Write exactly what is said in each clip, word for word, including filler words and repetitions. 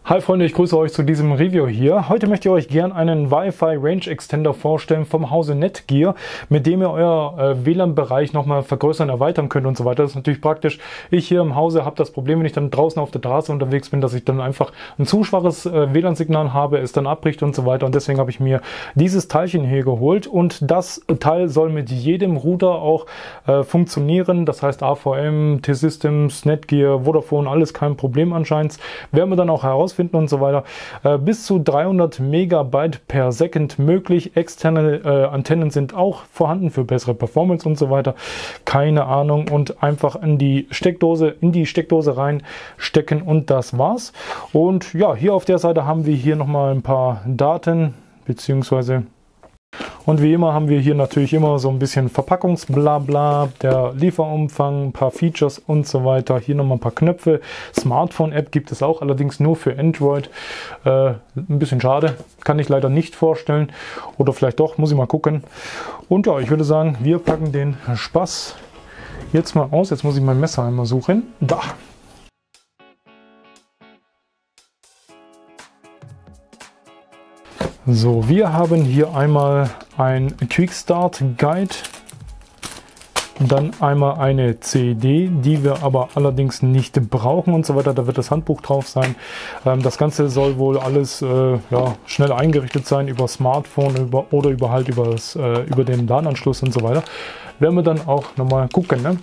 Hi Freunde, ich grüße euch zu diesem Review hier. Heute möchte ich euch gern einen Wi-Fi Range Extender vorstellen vom Hause Netgear, mit dem ihr euer äh, W L A N-Bereich nochmal vergrößern, erweitern könnt und so weiter. Das ist natürlich praktisch. Ich hier im Hause habe das Problem, wenn ich dann draußen auf der Terrasse unterwegs bin, dass ich dann einfach ein zu schwaches äh, W L A N-Signal habe, es dann abbricht und so weiter. Und deswegen habe ich mir dieses Teilchen hier geholt und das Teil soll mit jedem Router auch äh, funktionieren. Das heißt A V M, T-Systems, Netgear, Vodafone, alles kein Problem anscheinend. Werden wir dann auch herausfinden und so weiter. Äh, bis zu dreihundert Megabyte per Second möglich. Externe äh, Antennen sind auch vorhanden für bessere Performance und so weiter. Keine Ahnung. Und einfach in die Steckdose, in die Steckdose reinstecken und das war's. Und ja, hier auf der Seite haben wir hier nochmal ein paar Daten, beziehungsweise und wie immer haben wir hier natürlich immer so ein bisschen Verpackungsblabla, der Lieferumfang, ein paar Features und so weiter. Hier nochmal ein paar Knöpfe. Smartphone-App gibt es auch, allerdings nur für Android. Äh, ein bisschen schade, kann ich leider nicht vorstellen. Oder vielleicht doch, muss ich mal gucken. Und ja, ich würde sagen, wir packen den Spaß jetzt mal aus. Jetzt muss ich mein Messer einmal suchen. Da! So, wir haben hier einmal ein Quick Start Guide, dann einmal eine C D, die wir aber allerdings nicht brauchen und so weiter. Da wird das Handbuch drauf sein. Ähm, das Ganze soll wohl alles äh, ja, schnell eingerichtet sein über Smartphone über, oder über halt über, das, äh, über den LAN-Anschluss und so weiter. Werden wir dann auch nochmal gucken, ne?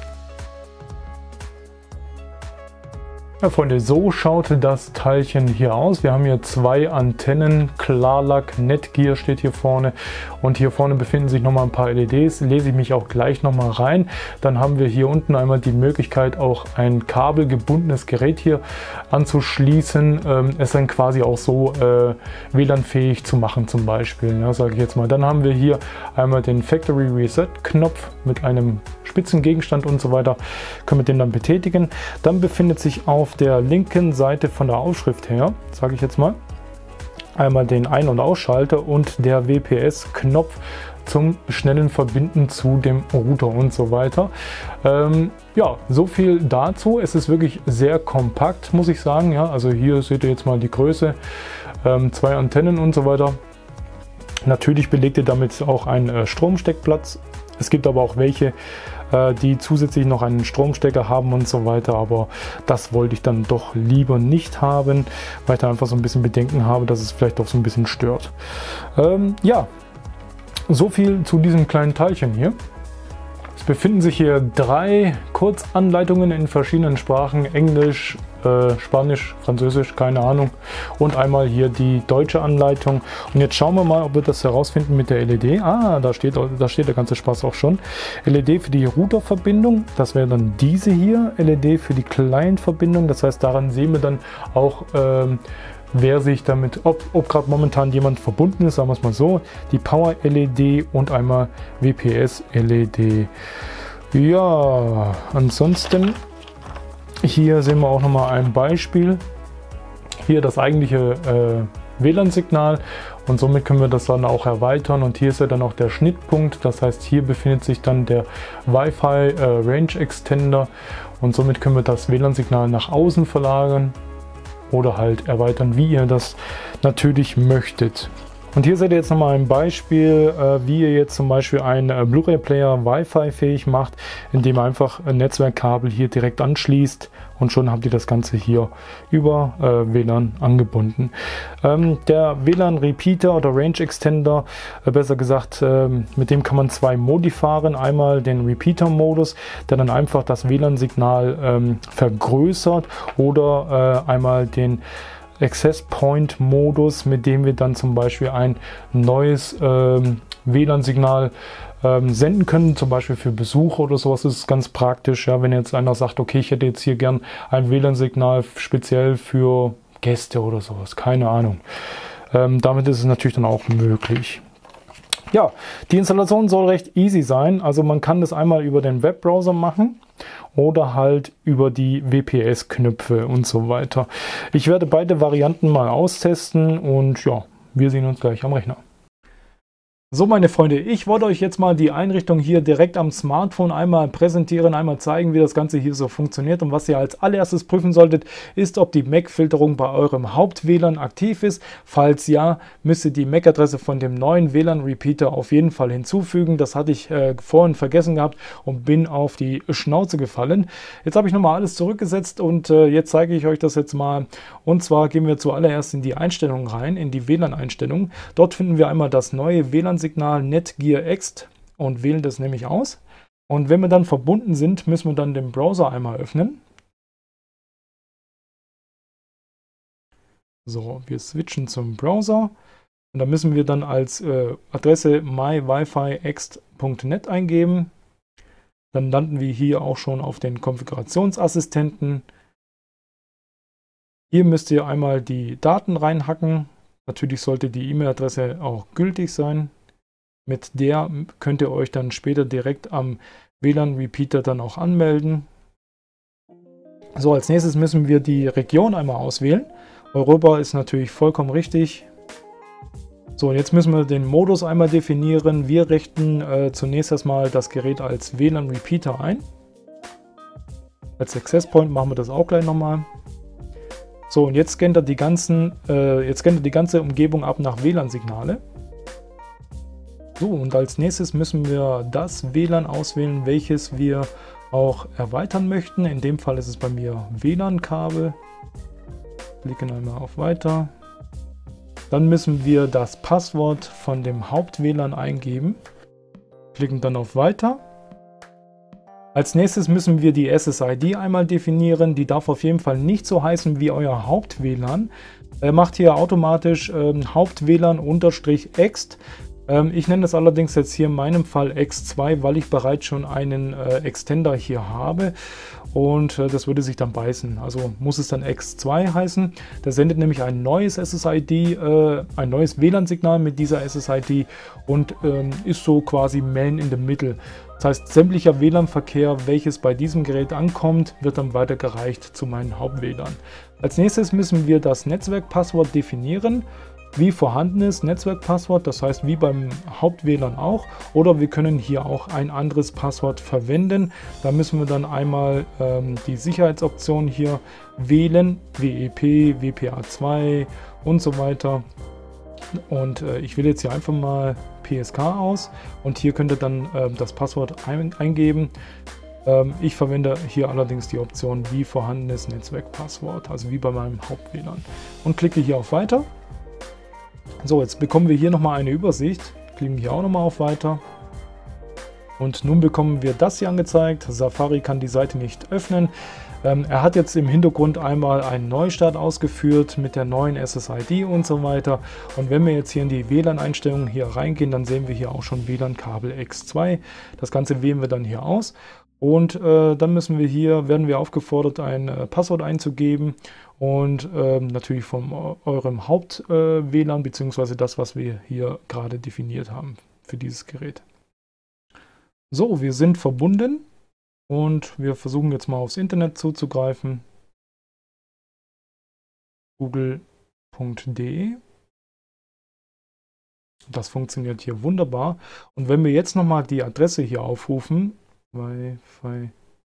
Ja, Freunde, so schaut das Teilchen hier aus. Wir haben hier zwei Antennen, Klarlack, Netgear steht hier vorne und hier vorne befinden sich nochmal ein paar L E Ds, lese ich mich auch gleich nochmal rein. Dann haben wir hier unten einmal die Möglichkeit, auch ein kabelgebundenes Gerät hier anzuschließen, ähm, es dann quasi auch so äh, W L A N-fähig zu machen zum Beispiel, ja, sage ich jetzt mal. Dann haben wir hier einmal den Factory Reset Knopf mit einem spitzen Gegenstand und so weiter, können wir den dann betätigen. Dann befindet sich auf der linken Seite von der Aufschrift her, sage ich jetzt mal, einmal den Ein- und Ausschalter und der W P S-Knopf zum schnellen Verbinden zu dem Router und so weiter. Ähm, ja, so viel dazu. Es ist wirklich sehr kompakt, muss ich sagen. Ja, also hier seht ihr jetzt mal die Größe, ähm, zwei Antennen und so weiter. Natürlich belegt ihr damit auch einen äh, Stromsteckplatz. Es gibt aber auch welche, die zusätzlich noch einen Stromstecker haben und so weiter, aber das wollte ich dann doch lieber nicht haben, weil ich da einfach so ein bisschen Bedenken habe, dass es vielleicht doch so ein bisschen stört. Ähm, ja, so viel zu diesem kleinen Teilchen hier. Es befinden sich hier drei Kurzanleitungen in verschiedenen Sprachen, Englisch, äh, Spanisch, Französisch, keine Ahnung, und einmal hier die deutsche Anleitung. Und jetzt schauen wir mal, ob wir das herausfinden mit der L E D. Ah, da steht, da steht der ganze Spaß auch schon. L E D für die Routerverbindung, das wäre dann diese hier. L E D für die Client-Verbindung, das heißt, daran sehen wir dann auch, ähm, wer sich damit, ob, ob gerade momentan jemand verbunden ist, sagen wir es mal so. Die Power-L E D und einmal W P S-L E D. Ja, ansonsten hier sehen wir auch noch mal ein Beispiel. Hier das eigentliche äh, W L A N-Signal und somit können wir das dann auch erweitern. Und hier ist ja dann auch der Schnittpunkt. Das heißt, hier befindet sich dann der Wi-Fi äh, Range Extender und somit können wir das W L A N-Signal nach außen verlagern oder halt erweitern, wie ihr das natürlich möchtet. Und hier seht ihr jetzt nochmal ein Beispiel, äh, wie ihr jetzt zum Beispiel einen äh, Blu-ray-Player Wi-Fi fähig macht, indem ihr einfach ein Netzwerkkabel hier direkt anschließt und schon habt ihr das Ganze hier über äh, W L A N angebunden. Ähm, der W L A N Repeater oder Range Extender, äh, besser gesagt, äh, mit dem kann man zwei Modi fahren. Einmal den Repeater-Modus, der dann einfach das W L A N-Signal ähm, vergrößert, oder äh, einmal den Access Point Modus, mit dem wir dann zum Beispiel ein neues ähm, W L A N-Signal ähm, senden können, zum Beispiel für Besucher oder sowas. Das ist ganz praktisch, ja, wenn jetzt einer sagt, okay, ich hätte jetzt hier gern ein W L A N-Signal speziell für Gäste oder sowas, keine Ahnung. Ähm, damit ist es natürlich dann auch möglich. Ja, die Installation soll recht easy sein, also man kann das einmal über den Webbrowser machen oder halt über die W P S-Knöpfe und so weiter. Ich werde beide Varianten mal austesten und ja, wir sehen uns gleich am Rechner. So, meine Freunde, ich wollte euch jetzt mal die Einrichtung hier direkt am Smartphone einmal präsentieren, einmal zeigen, wie das Ganze hier so funktioniert. Und was ihr als allererstes prüfen solltet, ist, ob die M A C-Filterung bei eurem Haupt-W L A N aktiv ist. Falls ja, müsst ihr die M A C-Adresse von dem neuen W L A N-Repeater auf jeden Fall hinzufügen. Das hatte ich äh, vorhin vergessen gehabt und bin auf die Schnauze gefallen. Jetzt habe ich nochmal alles zurückgesetzt und äh, jetzt zeige ich euch das jetzt mal. Und zwar gehen wir zuallererst in die Einstellungen rein, in die W L A N-Einstellungen. Dort finden wir einmal das neue W L A N Signal NETGEAR X und wählen das nämlich aus. Und wenn wir dann verbunden sind, müssen wir dann den Browser einmal öffnen. So, wir switchen zum Browser und da müssen wir dann als äh, Adresse my wifi x punkt net eingeben. Dann landen wir hier auch schon auf den Konfigurationsassistenten. Hier müsst ihr einmal die Daten reinhacken. Natürlich sollte die E-Mail-Adresse auch gültig sein. Mit der könnt ihr euch dann später direkt am W L A N-Repeater dann auch anmelden. So, als nächstes müssen wir die Region einmal auswählen. Europa ist natürlich vollkommen richtig. So, und jetzt müssen wir den Modus einmal definieren. Wir richten äh, zunächst erstmal das Gerät als W L A N-Repeater ein. Als Access Point machen wir das auch gleich nochmal. So, und jetzt scannt er die ganzen, äh, jetzt scannt er die ganze Umgebung ab nach W L A N-Signale. So, und als nächstes müssen wir das W L A N auswählen, welches wir auch erweitern möchten. In dem Fall ist es bei mir W L A N-Kabel. Klicken einmal auf Weiter. Dann müssen wir das Passwort von dem Haupt-W L A N eingeben. Klicken dann auf Weiter. Als nächstes müssen wir die S S I D einmal definieren. Die darf auf jeden Fall nicht so heißen wie euer Haupt-W L A N. Er macht hier automatisch ähm, Haupt-W L A N-Ext. Ähm, ich nenne das allerdings jetzt hier in meinem Fall X zwei, weil ich bereits schon einen äh, Extender hier habe. Und äh, das würde sich dann beißen. Also muss es dann X zwei heißen. Der sendet nämlich ein neues S S I D, äh, ein neues W L A N-Signal mit dieser S S I D und ähm, ist so quasi Man in the Middle. Das heißt, sämtlicher W L A N-Verkehr, welches bei diesem Gerät ankommt, wird dann weitergereicht zu meinem Haupt-W L A N. Als nächstes müssen wir das Netzwerkpasswort definieren. Wie vorhandenes Netzwerkpasswort, das heißt wie beim Haupt-W L A N auch, oder wir können hier auch ein anderes Passwort verwenden. Da müssen wir dann einmal ähm, die Sicherheitsoption hier wählen, W E P, W P A zwei und so weiter. Und äh, ich wähle jetzt hier einfach mal P S K aus und hier könnt ihr dann äh, das Passwort ein eingeben. Ähm, ich verwende hier allerdings die Option wie vorhandenes Netzwerkpasswort, also wie bei meinem Haupt-W L A N, und klicke hier auf Weiter. So, jetzt bekommen wir hier nochmal eine Übersicht. Klicken hier auch nochmal auf Weiter. Und nun bekommen wir das hier angezeigt. Safari kann die Seite nicht öffnen. Ähm, er hat jetzt im Hintergrund einmal einen Neustart ausgeführt mit der neuen S S I D und so weiter. Und wenn wir jetzt hier in die W L A N-Einstellungen hier reingehen, dann sehen wir hier auch schon W L A N-Kabel X zwei. Das Ganze wählen wir dann hier aus. Und äh, dann müssen wir hier, werden wir aufgefordert, ein äh, Passwort einzugeben und äh, natürlich von eurem Haupt-W L A N, äh, beziehungsweise das, was wir hier gerade definiert haben für dieses Gerät. So, wir sind verbunden und wir versuchen jetzt mal aufs Internet zuzugreifen. google punkt de. Das funktioniert hier wunderbar. Und wenn wir jetzt nochmal die Adresse hier aufrufen, Wi-Fi.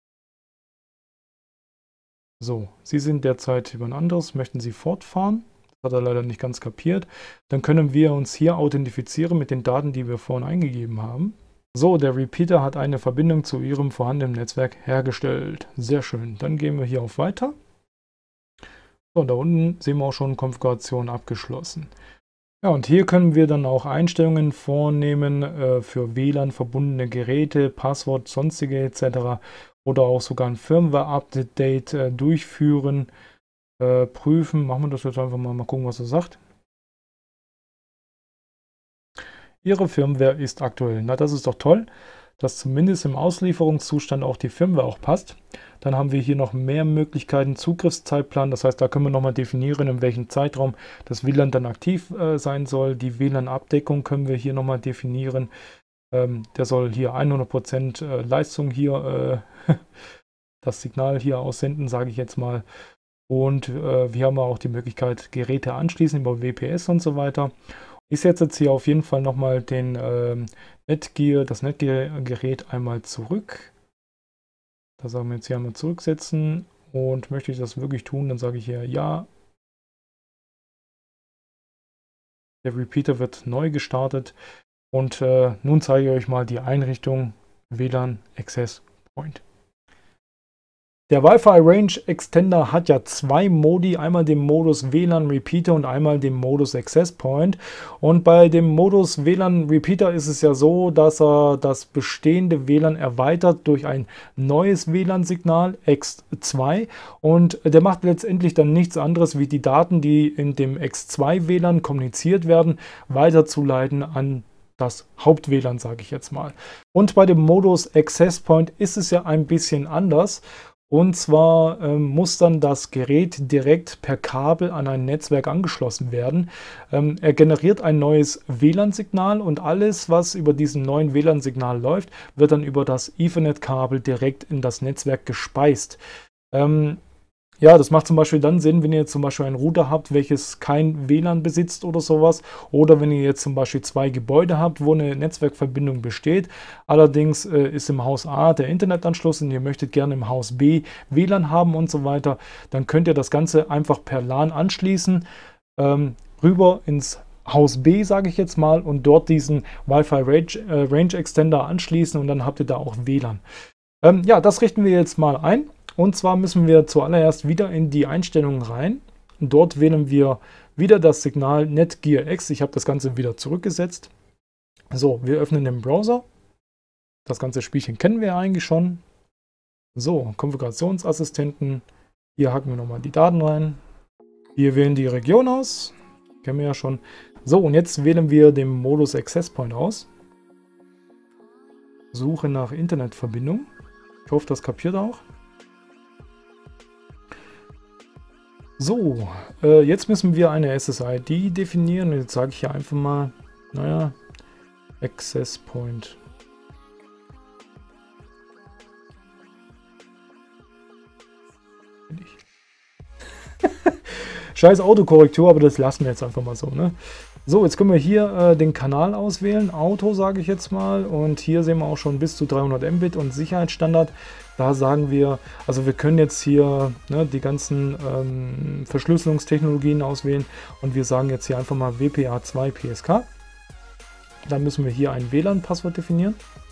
So, Sie sind derzeit über ein anderes, möchten Sie fortfahren? Das hat er leider nicht ganz kapiert. Dann können wir uns hier authentifizieren mit den Daten, die wir vorhin eingegeben haben. So, der Repeater hat eine Verbindung zu Ihrem vorhandenen Netzwerk hergestellt. Sehr schön. Dann gehen wir hier auf Weiter. So, da unten sehen wir auch schon Konfiguration abgeschlossen. Ja, und hier können wir dann auch Einstellungen vornehmen äh, für W L A N verbundene Geräte, Passwort, sonstige et cetera. Oder auch sogar ein Firmware-Update äh, durchführen, äh, prüfen. Machen wir das jetzt einfach mal, mal gucken, was er sagt. Ihre Firmware ist aktuell. Na, das ist doch toll, dass zumindest im Auslieferungszustand auch die Firmware auch passt. Dann haben wir hier noch mehr Möglichkeiten, Zugriffszeitplan. Das heißt, da können wir nochmal definieren, in welchem Zeitraum das W L A N dann aktiv äh, sein soll. Die W L A N-Abdeckung können wir hier nochmal definieren. Ähm, der soll hier hundert Prozent äh, Leistung hier, äh, das Signal hier aussenden, sage ich jetzt mal. Und äh, wir haben auch die Möglichkeit, Geräte anschließen über W P S und so weiter. Ich setze jetzt hier auf jeden Fall nochmal den ähm, Netgear, das Netgear-Gerät einmal zurück. Da sagen wir jetzt hier einmal zurücksetzen. Und möchte ich das wirklich tun, dann sage ich hier ja. Der Repeater wird neu gestartet. Und äh, nun zeige ich euch mal die Einrichtung W L A N Access Point. Der Wi-Fi Range Extender hat ja zwei Modi, einmal den Modus W L A N Repeater und einmal den Modus Access Point. Und bei dem Modus W L A N Repeater ist es ja so, dass er das bestehende W L A N erweitert durch ein neues W L A N-Signal X zwei und der macht letztendlich dann nichts anderes, wie die Daten, die in dem X zwei W L A N kommuniziert werden, weiterzuleiten an das Haupt-W L A N, sage ich jetzt mal. Und bei dem Modus Access Point ist es ja ein bisschen anders. Und zwar ähm, muss dann das Gerät direkt per Kabel an ein Netzwerk angeschlossen werden. Ähm, er generiert ein neues W L A N-Signal und alles, was über diesen neuen W L A N-Signal läuft, wird dann über das Ethernet-Kabel direkt in das Netzwerk gespeist. Ähm, Ja, das macht zum Beispiel dann Sinn, wenn ihr jetzt zum Beispiel einen Router habt, welches kein W L A N besitzt oder sowas. Oder wenn ihr jetzt zum Beispiel zwei Gebäude habt, wo eine Netzwerkverbindung besteht. Allerdings äh, ist im Haus A der Internetanschluss und ihr möchtet gerne im Haus B W L A N haben und so weiter. Dann könnt ihr das Ganze einfach per LAN anschließen, ähm, rüber ins Haus B, sage ich jetzt mal, und dort diesen Wi-Fi Range, äh, Range Extender anschließen und dann habt ihr da auch W L A N. Ähm, ja, das richten wir jetzt mal ein. Und zwar müssen wir zuallererst wieder in die Einstellungen rein. Dort wählen wir wieder das Signal Netgear X. Ich habe das Ganze wieder zurückgesetzt. So, wir öffnen den Browser. Das ganze Spielchen kennen wir ja eigentlich schon. So, Konfigurationsassistenten. Hier hacken wir nochmal die Daten rein. Wir wählen die Region aus. Kennen wir ja schon. So, und jetzt wählen wir den Modus Access Point aus. Suche nach Internetverbindung. Ich hoffe, das kapiert auch. So, äh, jetzt müssen wir eine S S I D definieren. Jetzt sage ich hier einfach mal, naja, Access Point. Scheiß Autokorrektur, aber das lassen wir jetzt einfach mal so, ne? So, jetzt können wir hier äh, den Kanal auswählen, Auto sage ich jetzt mal, und hier sehen wir auch schon bis zu dreihundert Mbit und Sicherheitsstandard. Da sagen wir, also wir können jetzt hier ne, die ganzen ähm, Verschlüsselungstechnologien auswählen und wir sagen jetzt hier einfach mal W P A zwei P S K. Dann müssen wir hier ein W L A N-Passwort definieren.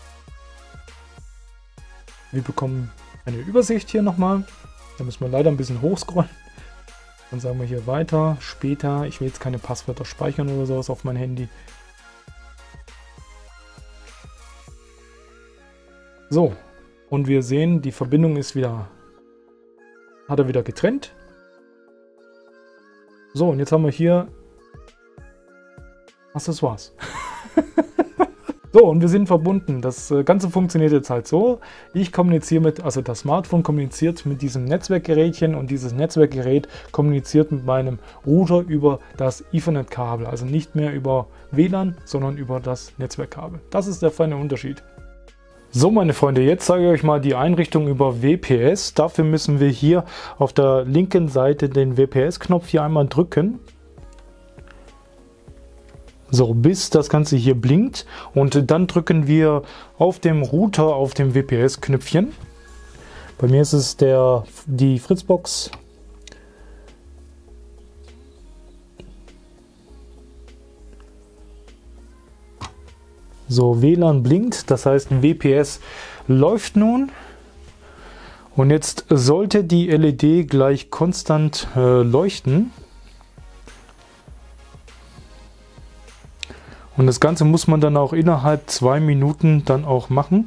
Wir bekommen eine Übersicht hier nochmal. Da müssen wir leider ein bisschen hochscrollen. Dann sagen wir hier weiter, später. Ich will jetzt keine Passwörter speichern oder sowas auf mein Handy. So, und wir sehen, die Verbindung ist wieder, hat er wieder getrennt. So, und jetzt haben wir hier Accessoires. So, und wir sind verbunden. Das Ganze funktioniert jetzt halt so. Ich kommuniziere mit, also das Smartphone kommuniziert mit diesem Netzwerkgerätchen und dieses Netzwerkgerät kommuniziert mit meinem Router über das Ethernet-Kabel. Also nicht mehr über W L A N, sondern über das Netzwerkkabel. Das ist der feine Unterschied. So, meine Freunde, jetzt zeige ich euch mal die Einrichtung über W P S. Dafür müssen wir hier auf der linken Seite den W P S-Knopf hier einmal drücken. So, bis das Ganze hier blinkt und dann drücken wir auf dem Router auf dem W P S-Knöpfchen. Bei mir ist es der, die Fritzbox. So, W L A N blinkt, das heißt W P S läuft nun. Und jetzt sollte die L E D gleich konstant äh, leuchten. Und das Ganze muss man dann auch innerhalb zwei Minuten dann auch machen.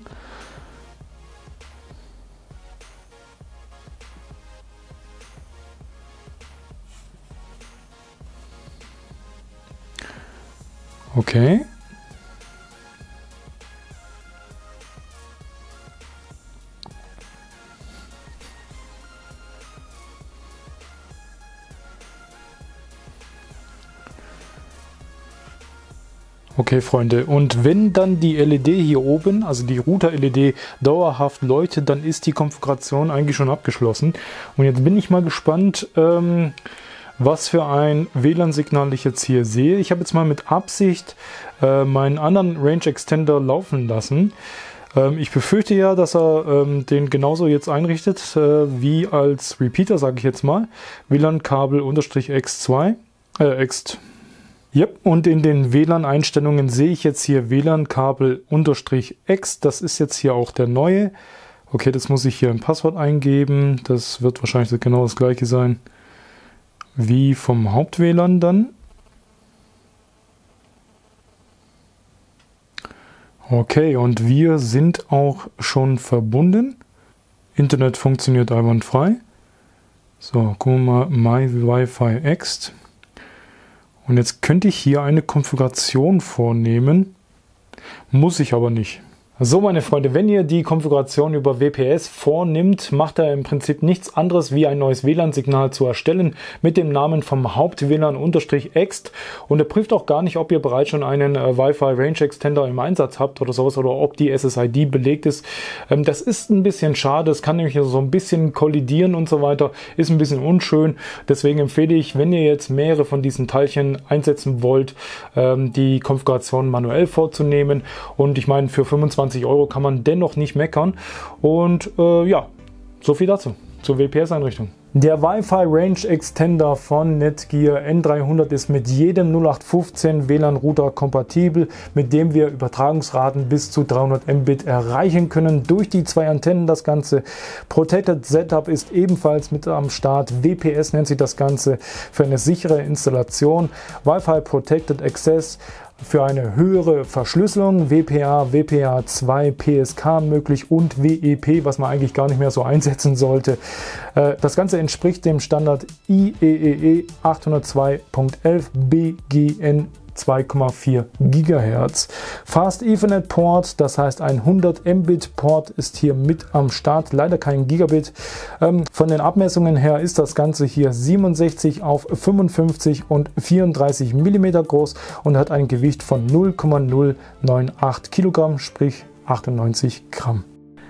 Okay. Okay, Freunde, und wenn dann die L E D hier oben, also die Router-L E D, dauerhaft leuchtet, dann ist die Konfiguration eigentlich schon abgeschlossen. Und jetzt bin ich mal gespannt, ähm, was für ein W L A N-Signal ich jetzt hier sehe. Ich habe jetzt mal mit Absicht äh, meinen anderen Range Extender laufen lassen. Ähm, ich befürchte ja, dass er ähm, den genauso jetzt einrichtet äh, wie als Repeater, sage ich jetzt mal. W L A N-Kabel X zwei, äh, X. Yep. Und in den W L A N-Einstellungen sehe ich jetzt hier W L A N-Kabel X. Das ist jetzt hier auch der neue. Okay, das muss ich hier im Passwort eingeben. Das wird wahrscheinlich genau das gleiche sein wie vom Haupt-W L A N dann. Okay, und wir sind auch schon verbunden. Internet funktioniert einwandfrei. So, gucken wir mal, My Wi-Fi X. Und jetzt könnte ich hier eine Konfiguration vornehmen. Muss ich aber nicht. So, meine Freunde, wenn ihr die Konfiguration über W P S vornimmt, macht er im Prinzip nichts anderes wie ein neues W L A N-Signal zu erstellen mit dem Namen vom Haupt-W L A N-X. Und er prüft auch gar nicht, ob ihr bereits schon einen äh, Wi-Fi Range Extender im Einsatz habt oder sowas oder ob die S S I D belegt ist. Ähm, das ist ein bisschen schade, es kann nämlich so ein bisschen kollidieren und so weiter, ist ein bisschen unschön. Deswegen empfehle ich, wenn ihr jetzt mehrere von diesen Teilchen einsetzen wollt, ähm, die Konfiguration manuell vorzunehmen. Und ich meine, für fünfundzwanzig Euro kann man dennoch nicht meckern. Und äh, ja, so viel dazu, zur W P S-Einrichtung. Der Wi-Fi Range Extender von Netgear N dreihundert ist mit jedem null acht fünfzehn W L A N-Router kompatibel, mit dem wir Übertragungsraten bis zu dreihundert Mbit erreichen können. Durch die zwei Antennen das Ganze. Protected Setup ist ebenfalls mit am Start. W P S nennt sich das Ganze für eine sichere Installation. Wi-Fi Protected Access für eine höhere Verschlüsselung, W P A, W P A zwei, P S K möglich und W E P, was man eigentlich gar nicht mehr so einsetzen sollte. Das Ganze entspricht dem Standard I E E E achthundertzwei Punkt elf B G N zwei Komma vier Gigahertz. Fast Ethernet Port, das heißt ein hundert Mbit Port ist hier mit am Start, leider kein Gigabit. Ähm, von den Abmessungen her ist das Ganze hier siebenundsechzig auf fünfundfünfzig und vierunddreißig Millimeter groß und hat ein Gewicht von null Komma null neun acht Kilogramm, sprich achtundneunzig Gramm.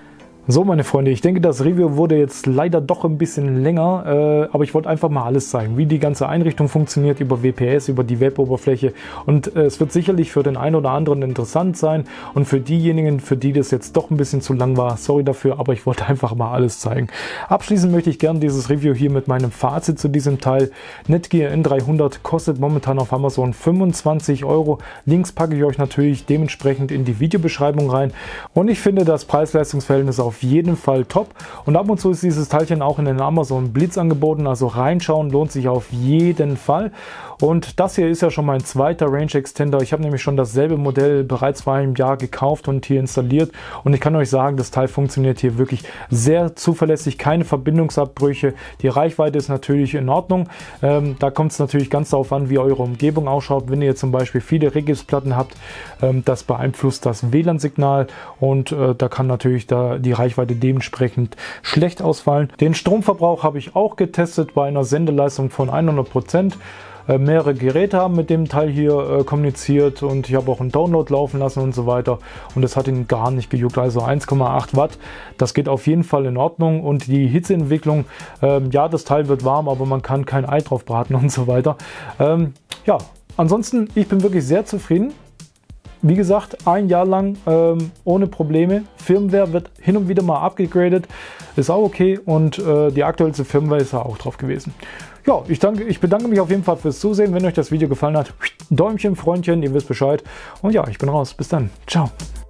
So, meine Freunde, ich denke, das Review wurde jetzt leider doch ein bisschen länger, äh, aber ich wollte einfach mal alles zeigen, wie die ganze Einrichtung funktioniert über W P S, über die Web-Oberfläche, und äh, es wird sicherlich für den einen oder anderen interessant sein und für diejenigen, für die das jetzt doch ein bisschen zu lang war, sorry dafür, aber ich wollte einfach mal alles zeigen. Abschließend möchte ich gerne dieses Review hier mit meinem Fazit zu diesem Teil. Netgear N dreihundert kostet momentan auf Amazon fünfundzwanzig Euro. Links packe ich euch natürlich dementsprechend in die Videobeschreibung rein und ich finde das Preis-Leistungs-Verhältnis auf jeden Fall top, und ab und zu ist dieses Teilchen auch in den Amazon Blitz angeboten, also reinschauen lohnt sich auf jeden Fall. Und das hier ist ja schon mein zweiter Range Extender. Ich habe nämlich schon dasselbe Modell bereits vor einem Jahr gekauft und hier installiert, und ich kann euch sagen, das Teil funktioniert hier wirklich sehr zuverlässig, keine Verbindungsabbrüche. Die Reichweite ist natürlich in Ordnung. Ähm, da kommt es natürlich ganz darauf an, wie eure Umgebung ausschaut. Wenn ihr zum Beispiel viele Regis-Platten habt, ähm, das beeinflusst das W L A N-Signal, und äh, da kann natürlich da die Reichweite dementsprechend schlecht ausfallen. Den Stromverbrauch habe ich auch getestet bei einer Sendeleistung von hundert Prozent. Äh, mehrere Geräte haben mit dem Teil hier äh, kommuniziert, und ich habe auch einen Download laufen lassen und so weiter, und es hat ihn gar nicht gejuckt. Also eins Komma acht Watt, das geht auf jeden Fall in Ordnung, und die Hitzeentwicklung, ähm, ja, das Teil wird warm, aber man kann kein Ei drauf braten und so weiter. Ähm, ja, ansonsten, ich bin wirklich sehr zufrieden. Wie gesagt, ein Jahr lang ähm, ohne Probleme. Firmware wird hin und wieder mal abgegradet, ist auch okay, und äh, die aktuellste Firmware ist da auch drauf gewesen. Ja, ich, danke, ich bedanke mich auf jeden Fall fürs Zusehen. Wenn euch das Video gefallen hat, Däumchen, Freundchen, ihr wisst Bescheid. Und ja, ich bin raus. Bis dann. Ciao.